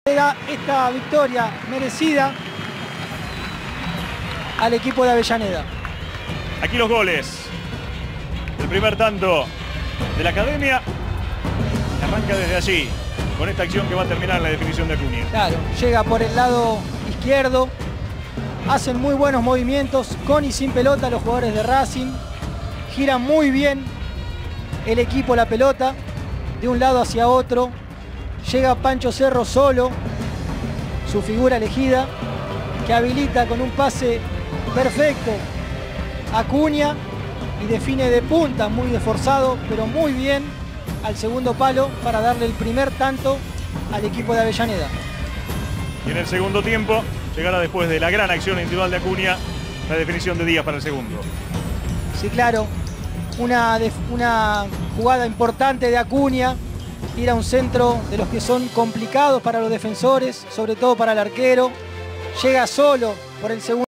Esta victoria merecida al equipo de Avellaneda. Aquí los goles. El primer tanto de la Academia arranca desde allí, con esta acción que va a terminar en la definición de Acuña. Claro, llega por el lado izquierdo, hacen muy buenos movimientos con y sin pelota los jugadores de Racing, giran muy bien el equipo la pelota de un lado hacia otro, llega Pancho Cerro solo, su figura elegida, que habilita con un pase perfecto a Acuña y define de punta, muy esforzado, pero muy bien al segundo palo para darle el primer tanto al equipo de Avellaneda. Y en el segundo tiempo llegará, después de la gran acción individual de Acuña, la definición de Díaz para el segundo. Sí, claro, una jugada importante de Acuña, tira un centro de los que son complicados para los defensores, sobre todo para el arquero, llega solo por el segundo.